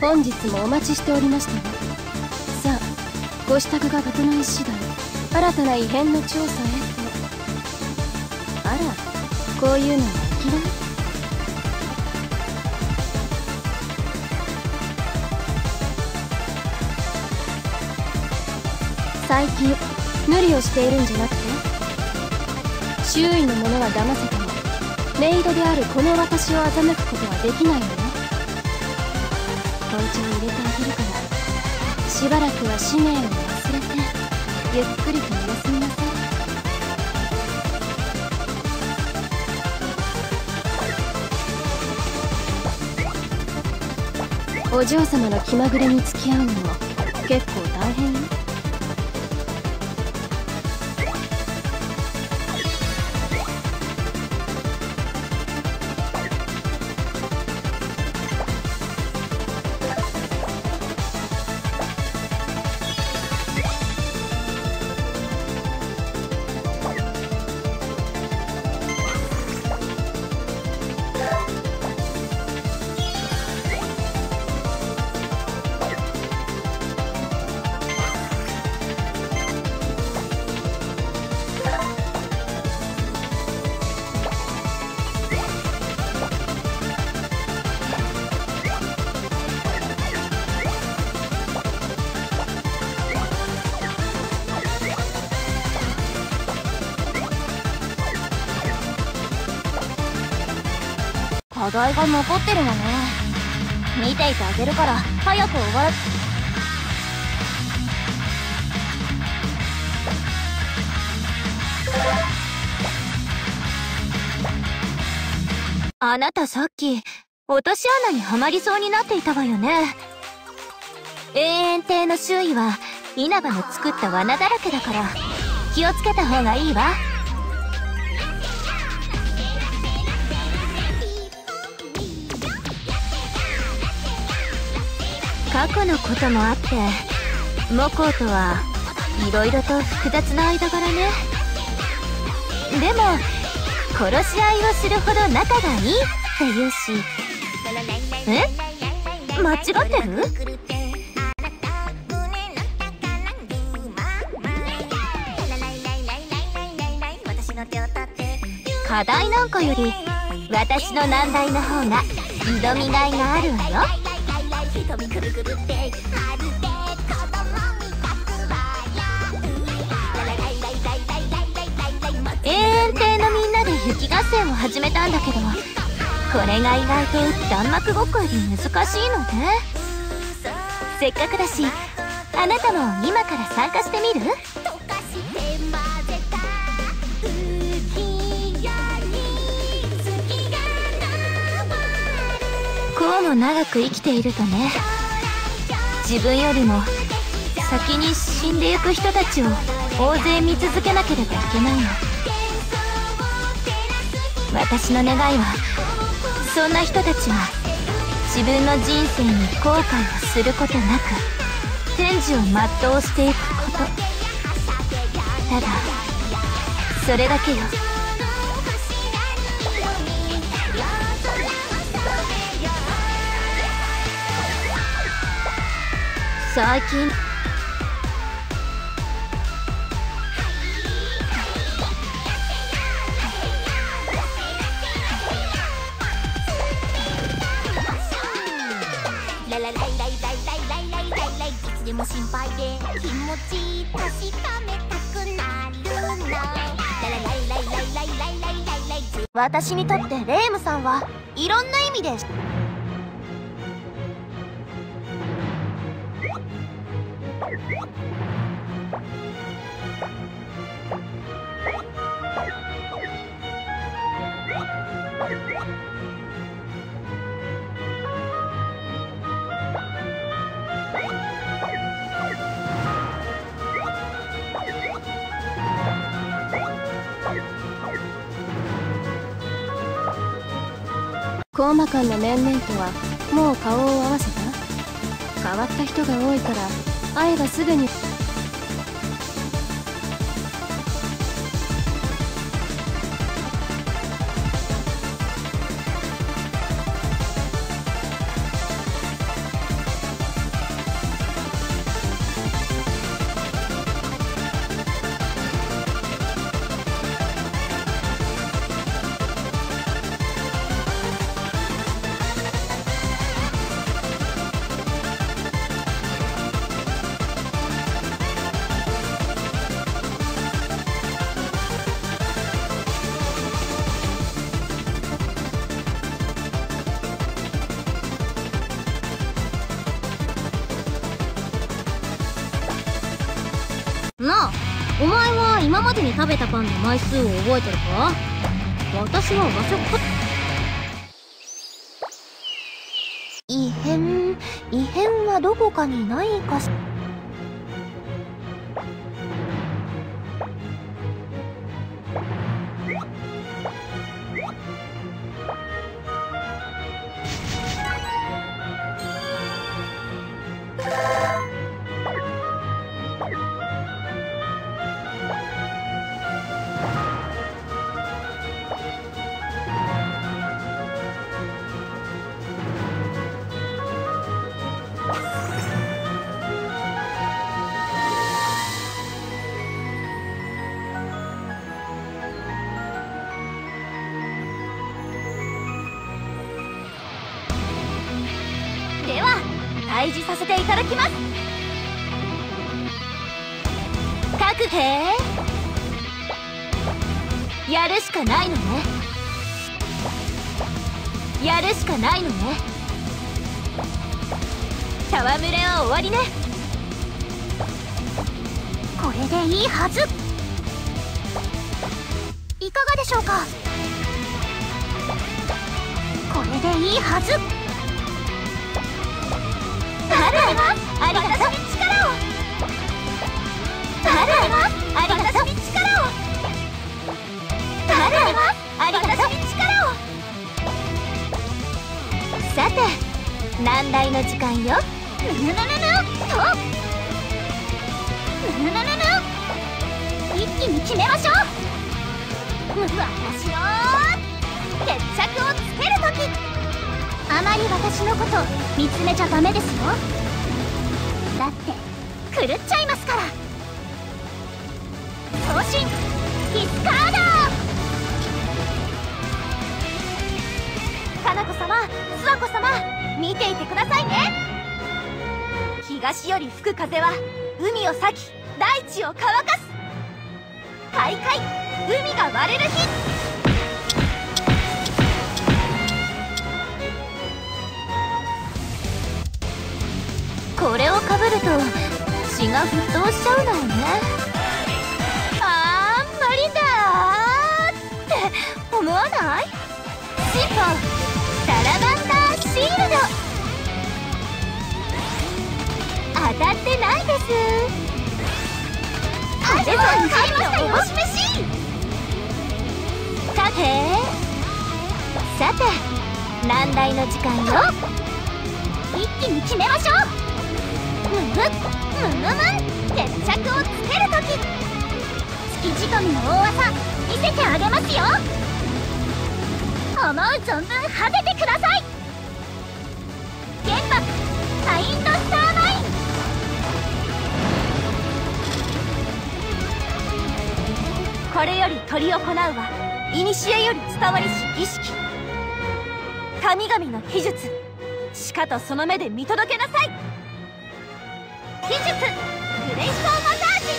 本日もお待ちしておりましたわ。さあ、ご支度が整い次第、新たな異変の調査へと。あら、こういうのはお嫌い？最近無理をしているんじゃなくて、周囲の者は騙せてもメイドであるこの私を欺くことはできないのよ。紅茶を入れてあげるから、しばらくは使命を忘れてゆっくりとお休みなさい。お嬢様の気まぐれに付き合うのも結構大変よ。 課題が残ってるわね。見ていてあげるから早く終わら。あなたさっき落とし穴にはまりそうになっていたわよね。永遠亭の周囲は稲葉の作った罠だらけだから気をつけた方がいいわ。過去のこともあって母校とはいろいろと複雑な間柄ね。でも殺し合いをするほど仲がいいって言うし。間違ってる？課題なんかより私の難題の方が挑みがいがあるわよ。永遠亭のみんなで雪合戦を始めたんだけど、これが意外と弾幕ごっこより難しいのね。せっかくだしあなたも今から参加してみる？こうも長く生きているとね、自分よりも先に死んでゆく人たちを大勢見続けなければいけないの。私の願いはそんな人たちが自分の人生に後悔をすることなく天寿を全うしていくこと。ただそれだけよ。最近いつでも心配で気持ち確かめたくなるの。私にとってレイムさんはいろんな意味でコーマ館の面々とはもう顔を合わせた？変わった人が多いから会えばすぐに。 今までに食べたパンの枚数を覚えてるか？私は和食か。 異変はどこかにないかし。 では退治させていただきます。各兵やるしかないのね。やるしかないのね。戯れは終わりね。 これでいいはず。いかがでしょうか。これでいいはず。 ありがとう。 私に力を。 ありがとう。 私に力を。 ありがとう。 私に力を。 さて難題の時間よ。 ぬぬぬぬぬとぬぬぬぬぬ一気に決めましょう。私の決着をつけるとき。あまり私のこと見つめちゃダメですよ。だって狂っちゃいますから。送信ディスカード。かなこ様、諏訪子様、見ていてくださいね。東より吹く風は海を裂き大地を乾かす。開会、海が割れる日。 これをかぶると血が沸騰しちゃうのよね。 無理だーって思わない？ シンポサラマンダーシールド。当たってないです。 では買いましたよ。お示し。 さて難題の時間よ。 一気に決めましょう。決着をつけるとき。月仕込みの大技見せてあげますよ。思う存分はぜてください。原爆マインドスターマイン。 これより執り行うは古より伝わりし儀式。神々の秘術しかとその目で見届けなさい。秘術グレイトマサージ。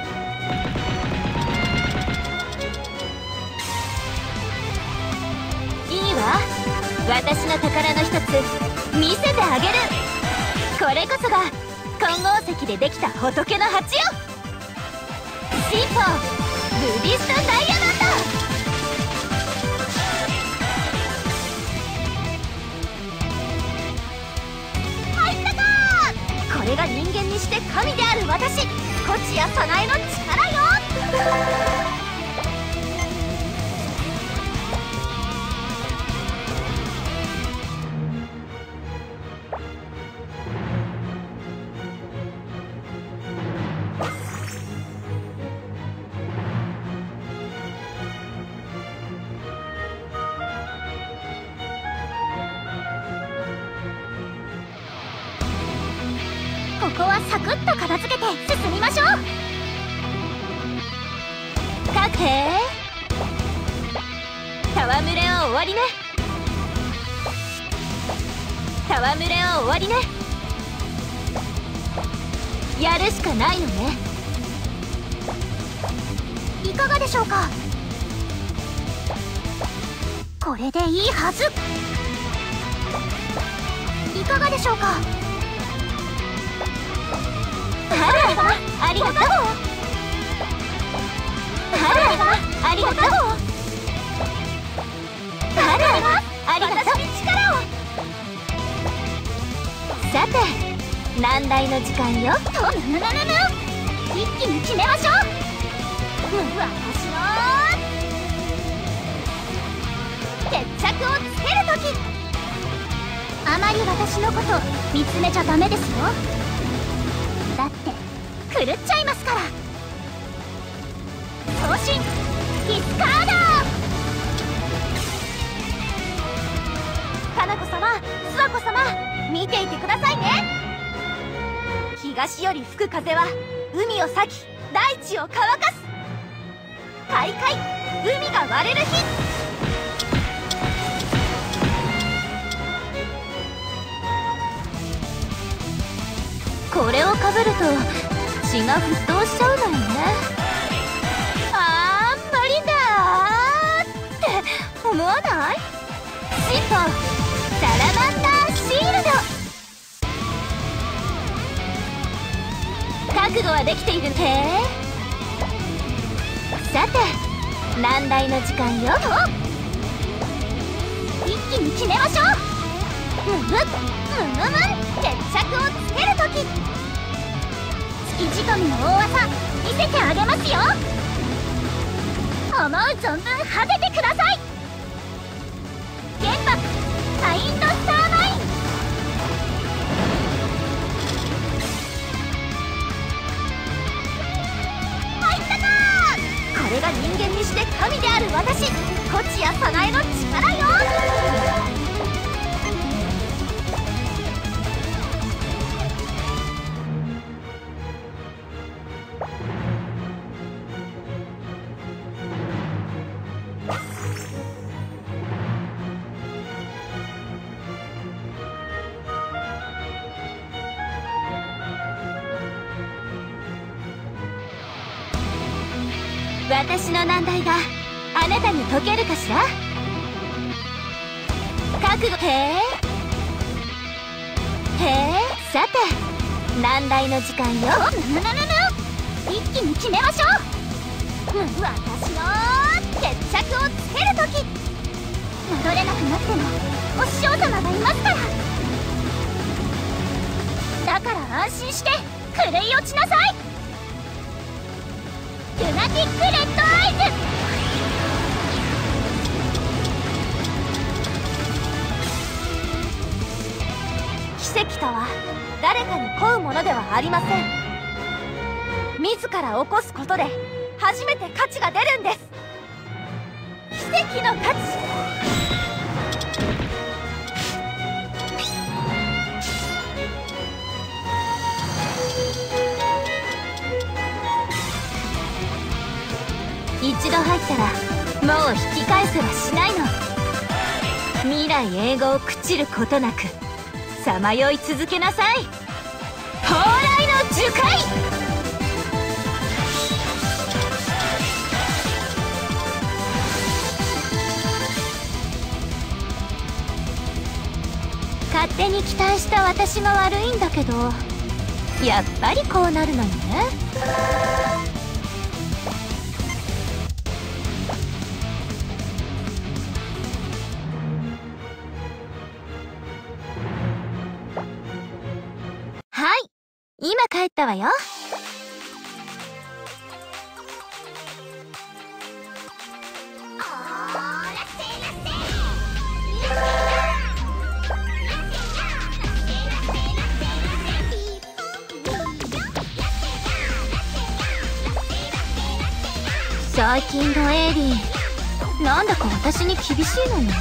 いいわ。私の宝の一つ見せてあげる。これこそが金剛石でできた仏の鉢よ。シンポブディストダイヤモンド。 入ったか。 これが人間にして神である私、コチやサナエの力よ。 ここはサクッと片付けて進みましょう。 各兵戯れは終わりね。戯れは終わりね。やるしかないのね。 いかがでしょうか。これでいいはず。いかがでしょうか。 ありがとう。 ありがとう。 私に力を。 さて難題の時間よ。 一気に決めましょう。私の決着をつけるとき。あまり私のこと見つめちゃダメですよ。だって狂っちゃいますから。送信ディスカード。かなこ様、諏訪子様、見ていてくださいね。東より吹く風は海を裂き大地を乾かす。開会、海が割れる日。 これをかぶると血が沸騰しちゃうのよね。無理だって思わない？シンポサラマンダーシールド。覚悟はできているね。さて難題の時間よ。 一気に決めましょう。決着をつけるとき。月仕込みの大技見せてあげますよ。思う存分果ててください。原爆サインドスターマイン。入ったかー。これが人間にして神である私、こちやさなえの力よ。 私の難題があなたに解けるかしら。覚悟。さて難題の時間よ。 一気に決めましょう。私の決着をつけるとき。戻れなくなってもお師匠様がいますから。だから安心して狂い落ちなさい。ルナティックレッドアイズ。奇跡とは誰かに請うものではありません。自ら起こすことで初めて価値が出るんです。奇跡の価値。 一度入ったらもう引き返せはしないの。未来永劫朽ちることなくさまよい続けなさい。蓬莱の樹海。勝手に期待した私が悪いんだけど、やっぱりこうなるのよね。はい、今帰ったわよ。最近のエイリー、なんだか私に厳しいのよね。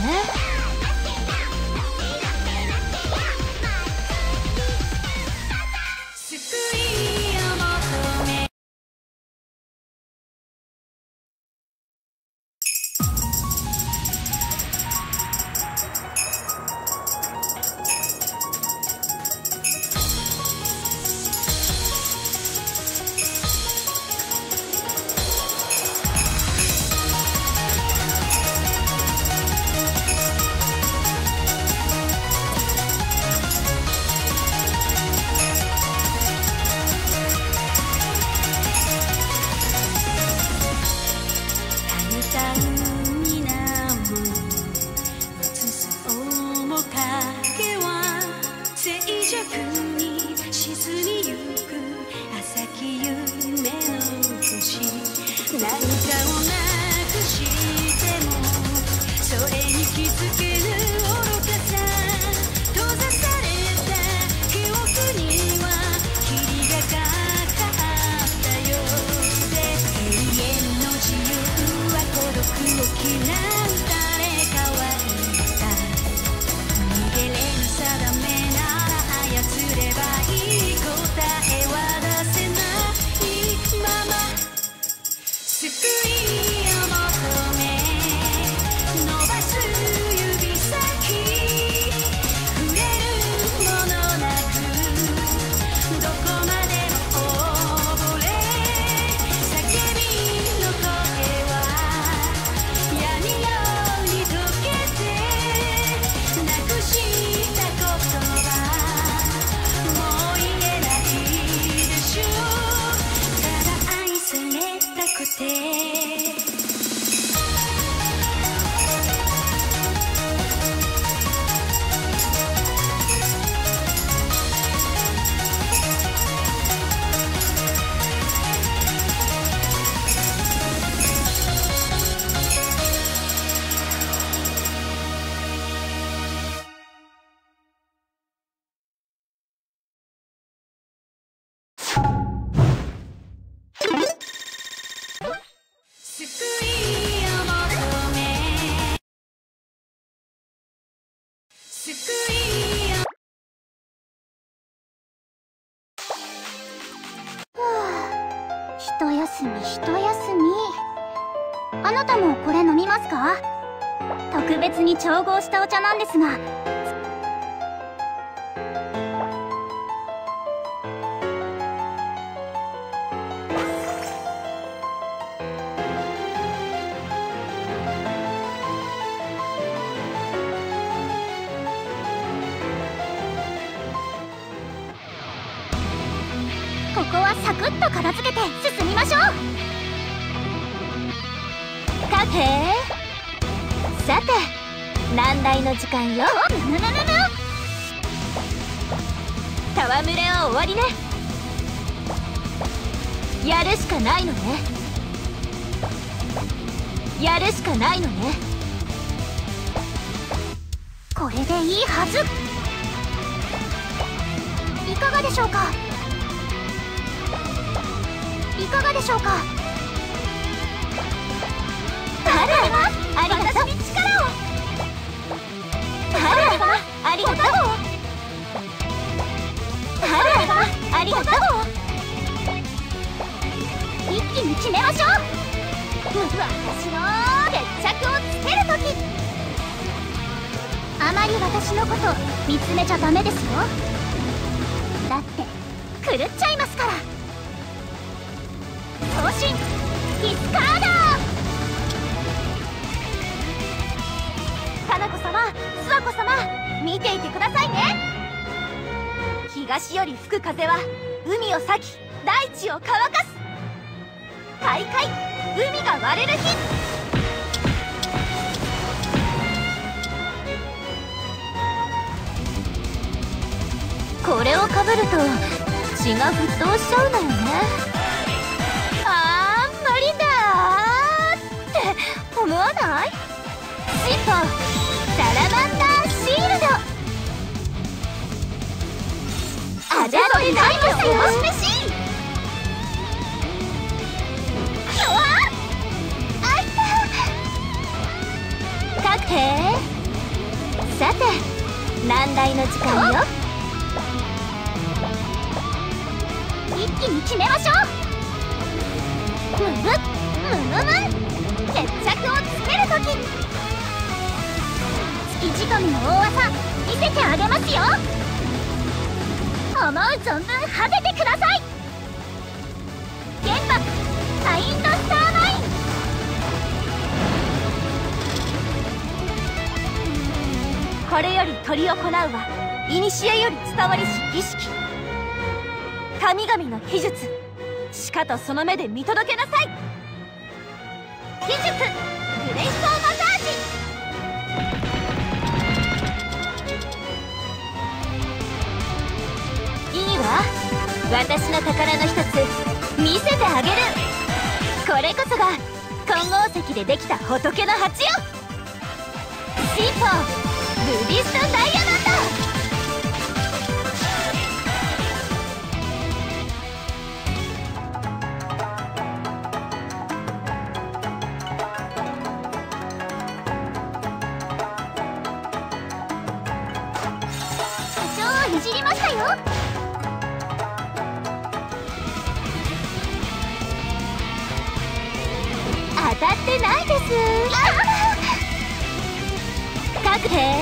一休み一休み。あなたもこれ飲みますか？特別に調合したお茶なんですが。ここはサクッと片付けて進みましょう。さてさて、難題の時間よ。戯れは終わりね。やるしかないのね。やるしかないのね。これでいいはず。いかがでしょうか？いかがでしょうか？ありがとう。私に力を。ありがとう。ありがとう。一気に決めましょう。私の決着をつけるとき。あまり私のこと見つめちゃダメですよ。だって狂っちゃいますから。送信ディスカード。かな子様、諏訪子様、見ていてくださいね。東より吹く風は海を裂き大地を乾かす。開会、海が割れる日。これをかぶると血が沸騰しちゃうのよね。無理だーって思わない？シンポサラマンダーシールド。あじゃといないですよ。あいた。確定。さて難題の時間よ。一気に決めましょう。決着をつけるとき。月仕込みの大技見せてあげますよ。思う存分はぜてください。原爆マインドスターマイン。 これより執り行うは古より伝わりし儀式。神々の秘術、しかとその目で見届けなさい。秘術グレイソーマサージ。いいわ、私の宝の一つ見せてあげる。これこそが金剛石でできた仏の鉢よ。シーポールビストンダイヤモンド。いじりましたよ。当たってないです。確定。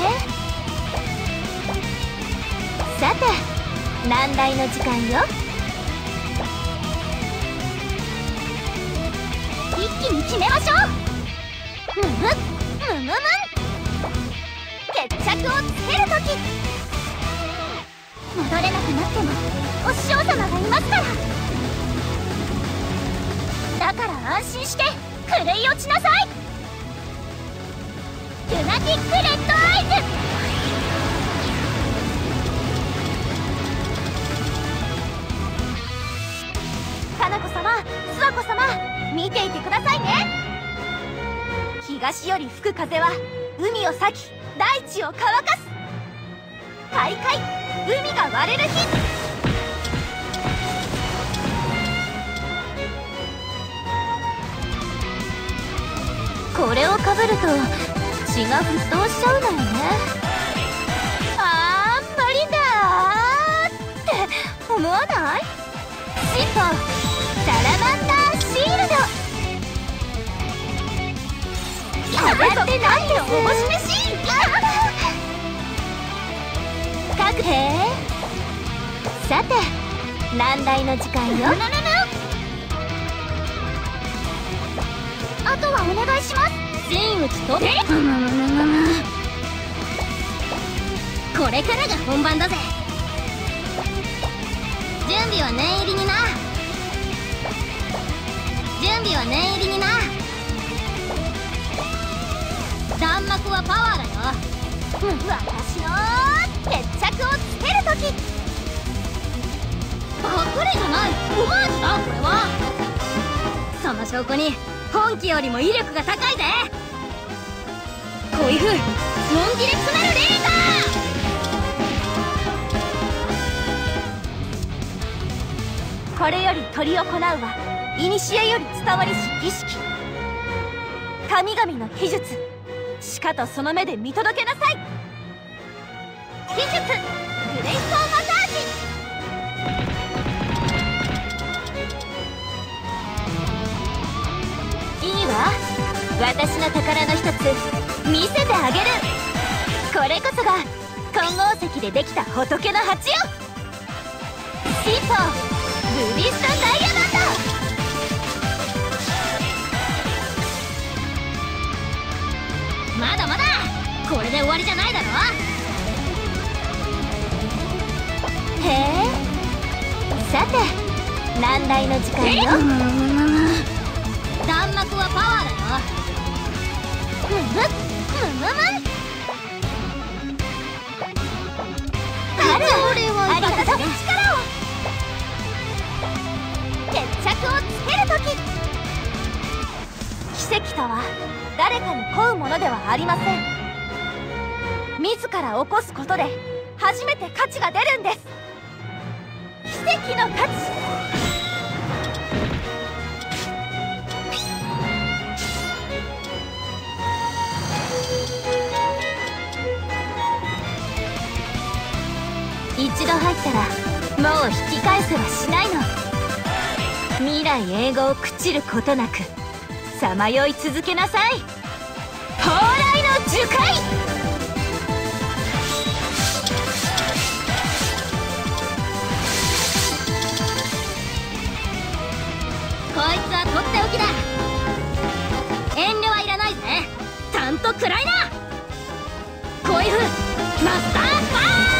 さて難題の時間よ。一気に決めましょう。むむむむむ決着をつけるとき。戻れなくなってもお師匠様がいますから。だから安心して狂い落ちなさい。ルナティックレッドアイズ。かなこ様、諏訪子様、見ていてくださいね。東より吹く風は海を裂き大地を乾かす。開会、海が割れる日。これをかぶると血が沸騰しちゃうのよね。あー無理だって思わない？シンポサラマンダーシールド。当たってないよ、おもし飯。確定。さて難題の時間よ。あとはお願いします。真打ちとこれからが本番だぜ。準備は念入りにな。準備は念入りにな。弾幕はパワーだよ。私の決着をつけるとき。パクリじゃない、オマージュだこれは。その証拠に本気よりも威力が高いぜ。恋風ノンディレクショナルレーザー。これより執り行うは古より伝わりし儀式。神々の秘術しかとその目で見届けなさい。秘術グレイソーマサージ。いいわ、私の宝の一つ見せてあげる。これこそが金剛石でできた仏の鉢よ。シーポールビストンダイヤモンド。まだまだこれで終わりじゃないだろ。へえ、さて難題の時間よ。弾幕はパワーだよ。むむむむむ。ありがとう、力を。決着をつけるとき。奇跡とは誰かに請うものではありません。自ら起こすことで初めて価値が出るんです。奇跡の価値。一度入ったらもう引き返せはしないの。未来永劫を朽ちることなくさまよい続けなさい。蓬莱の樹海。こいつはとっておきだ。遠慮はいらないぜ。ちゃんと食らいな。恋風マスターパーン。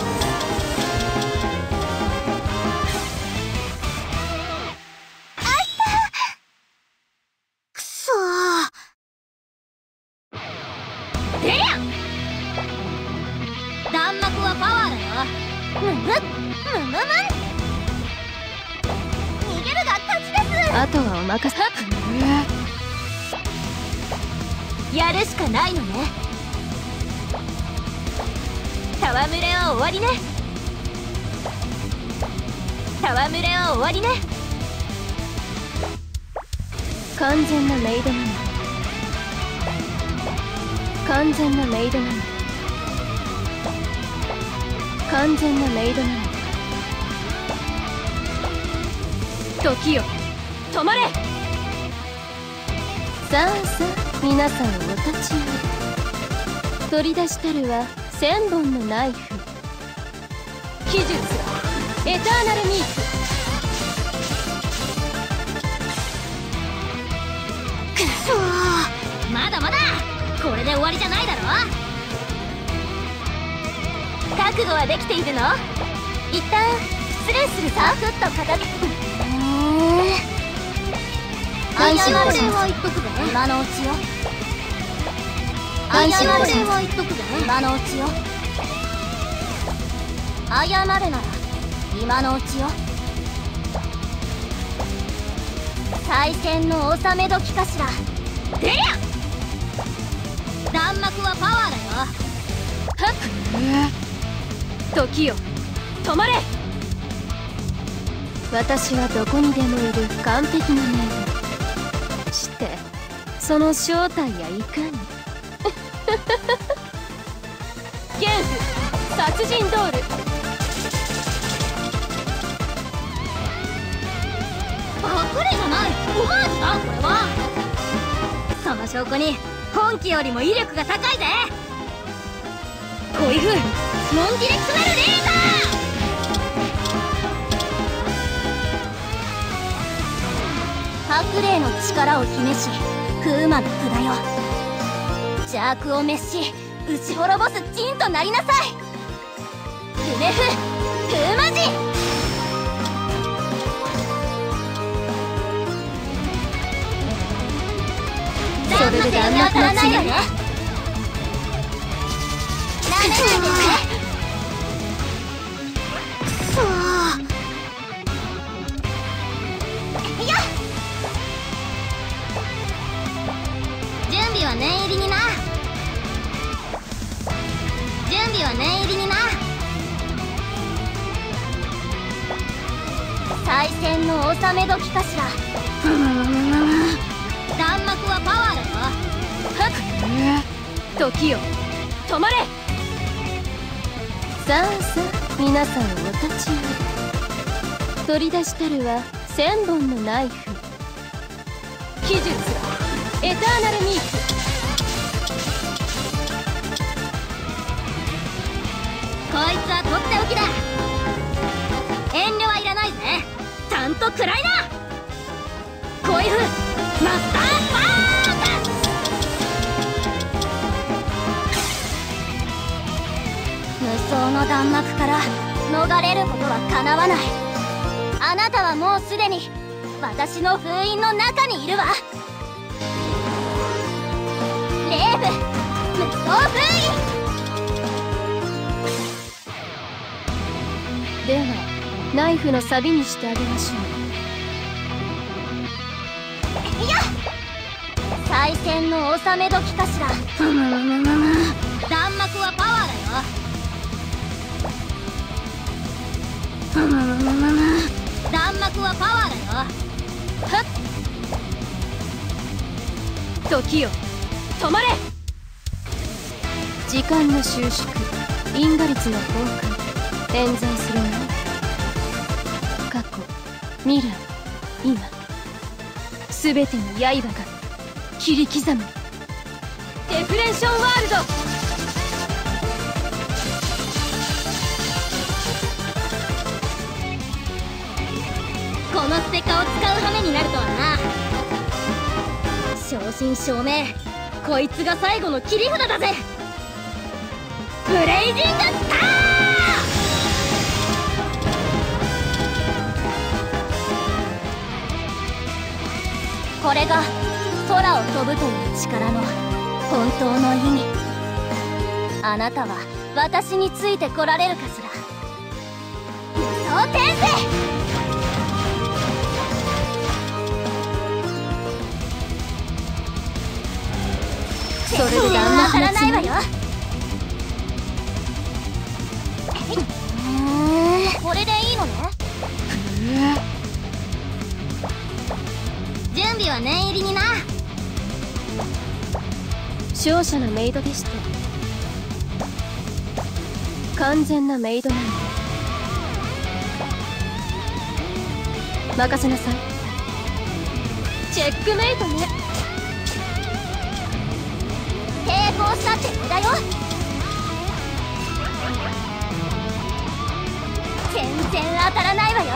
弾幕はパワーだよ。むむむむむ。逃げるが勝ちです。あとはお任せ。 やるしかないのね。戯れは終わりね。戯れは終わりね。 完全なメイドなの。完全なメイドなの。完全なメイドなの。時よ止まれ。さあさあ皆さんお立ちを。取り出したるは1000本のナイフ。秘術エターナルミーツ。 くそー、まだまだこれで終わりじゃないだろ。覚悟はできているの？一旦失礼するさ。ふっと片付く。 安心謝れしますは言っとくぜ、今のうちよ。 安心謝れしますは言っとくぜ、今のうちよ。謝るなら今のうちよ。再戦の収め時かしら。出りゃ弾幕はパワーだよ。 はっ時よ止まれ。私はどこにでもいる完璧なメイド。してその正体やいかに。ゲンフ殺人ドール。 パクリじゃない、オマージュだこれは。その証拠に本気よりも威力が高いぜ。恋風ノンディレクショナルレーザー。白霊の力を秘めし風魔の札よ。邪悪を滅し打ち滅ぼす陣となりなさい。ルネフ風魔陣。 それで弾幕当たらの次ないわね。なめないでね。くそー。いや、準備は念入りにな。準備は念入りにな。再戦の収め時かしら。弾幕はパワーだよ。はっ時よ止まれ。さあさあ皆さんお立ちを。取り出したるは1000本のナイフ。秘術エターナルミーツ。 こいつはとっておきだ。遠慮はいらないぜ。ちゃんと食らいな。恋風マスターパーク。無双の弾幕から逃れることはかなわない。あなたはもうすでに私の封印の中にいるわ。レーブ無双封印。 ではナイフのサビにしてあげましょう。 いや、再戦の収め時かしら。弾幕はパワーだよ。弾幕はパワーだよ。 はっ時よ止まれ。時間の収縮因果率の崩壊点在するな。過去未来今全ての刃が切り刻む。デフレーションワールド。 このステカを使う羽目になるとはな。正真正銘こいつが最後の切り札だぜ。ブレイジングスター。これが空を飛ぶという力の本当の意味。あなたは私についてこられるかしら。無双転生。 それで旦那当たらないわよ。これでいいのね。準備は念入りにな。 勝者のメイドでして、完全なメイドなんで任せなさい。チェックメイトね。 抵抗したって無駄よ。全然当たらないわよ。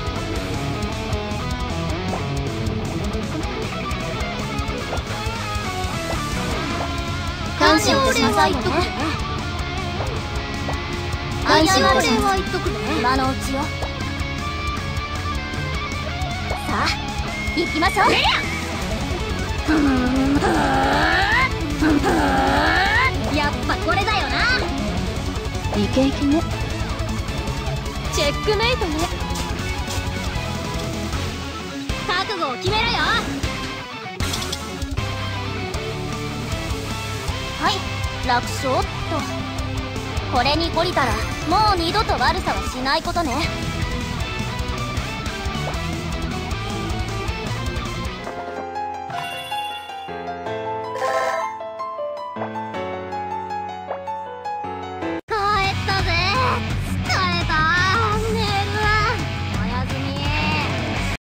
感謝をしなさいね。 安心は言っとくね。今のうちよ。さあ行きましょう。やっぱこれだよな。 イケイケね。チェックメイトね。 覚悟を決めろよ。はい、楽勝っと。これに懲りたらもう二度と悪さはしないことね。